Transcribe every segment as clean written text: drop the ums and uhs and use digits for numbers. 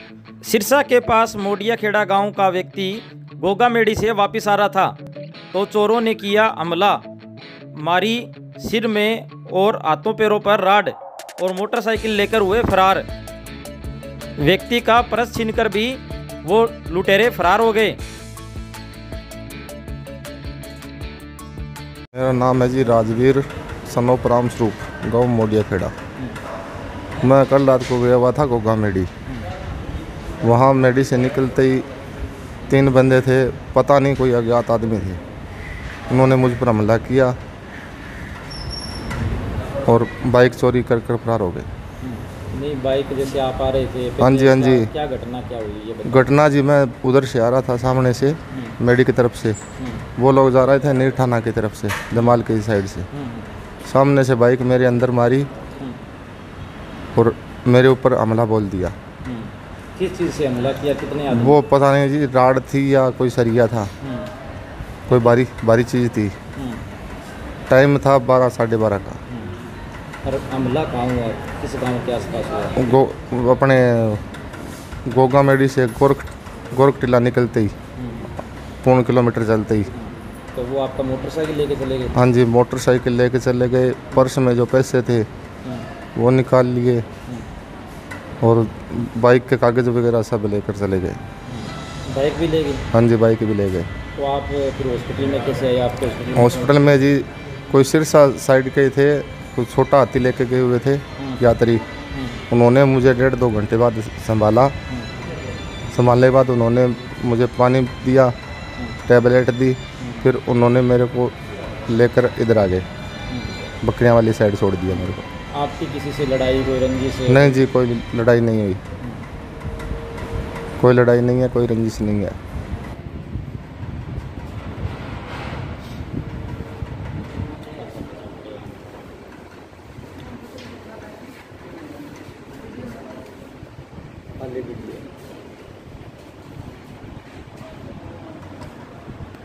सिरसा के पास मोडिया खेड़ा गांव का व्यक्ति गोगा मेड़ी से वापस आ रहा था तो चोरों ने किया हमला, मारी सिर में और हाथों पैरों पर राड और मोटरसाइकिल लेकर हुए फरार। व्यक्ति का पर्स छीनकर भी वो लुटेरे फरार हो गए। मेरा नाम है जी राजवीर सनोप राम स्वरूप, गाँव मोडिया खेड़ा। मैं कल रात को गया हुआ था गोगा मेडी। वहाँ मेडी से निकलते ही 3 बंदे थे, पता नहीं कोई अज्ञात आदमी थे। उन्होंने मुझ पर हमला किया और बाइक चोरी कर फरार हो गए। नहीं, बाइक जैसे आप आ रहे थे? हाँ जी, हाँ जी। क्या घटना क्या हुई ये बताइए। घटना जी, मैं उधर से आ रहा था सामने से, मेडी की तरफ से। वो लोग जा रहे थे नीर थाना की तरफ से, जमाल की साइड से। सामने से बाइक मेरे अंदर मारी और मेरे ऊपर हमला बोल दिया। किस चीज़ से हमला किया? कितने आदमी? वो पता नहीं जी, राड थी या कोई सरिया था, कोई बारी चीज़ थी। टाइम था 12 साढ़े 12 का। और हमला कहाँ हुआ? किस गांव के आसपास हुआ? अपने गोगा मेडी से गोरख टिला निकलते ही 1.5 किलोमीटर चलते ही। तो वो आपका मोटरसाइकिल लेके चले गए? हाँ जी, मोटरसाइकिल लेके चले गए। पर्स में जो पैसे थे वो निकाल लिए और बाइक के कागज़ वगैरह सब लेकर चले गए। बाइक भी ले गए? हाँ जी, बाइक भी ले गए। तो आप फिर हॉस्पिटल में कैसे आए? आपके हॉस्पिटल में जी, कोई सिरसा साइड के थे, कोई छोटा हाथी लेके गए हुए थे यात्री। उन्होंने मुझे 1.5-2 घंटे बाद संभाला। संभालने के बाद उन्होंने मुझे पानी दिया, टैबलेट दी, फिर उन्होंने मेरे को लेकर इधर आ गए, बकरियां वाली साइड छोड़ दिया मेरे को। आपकी किसी से लड़ाई, कोई रंजिश? नहीं जी, कोई लड़ाई नहीं हुई, कोई लड़ाई नहीं है, कोई रंजिश नहीं है।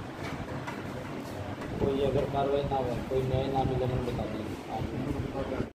कोई अगर कार्रवाई ना हो, कोई न्याय ना मिले, बता दीजिए।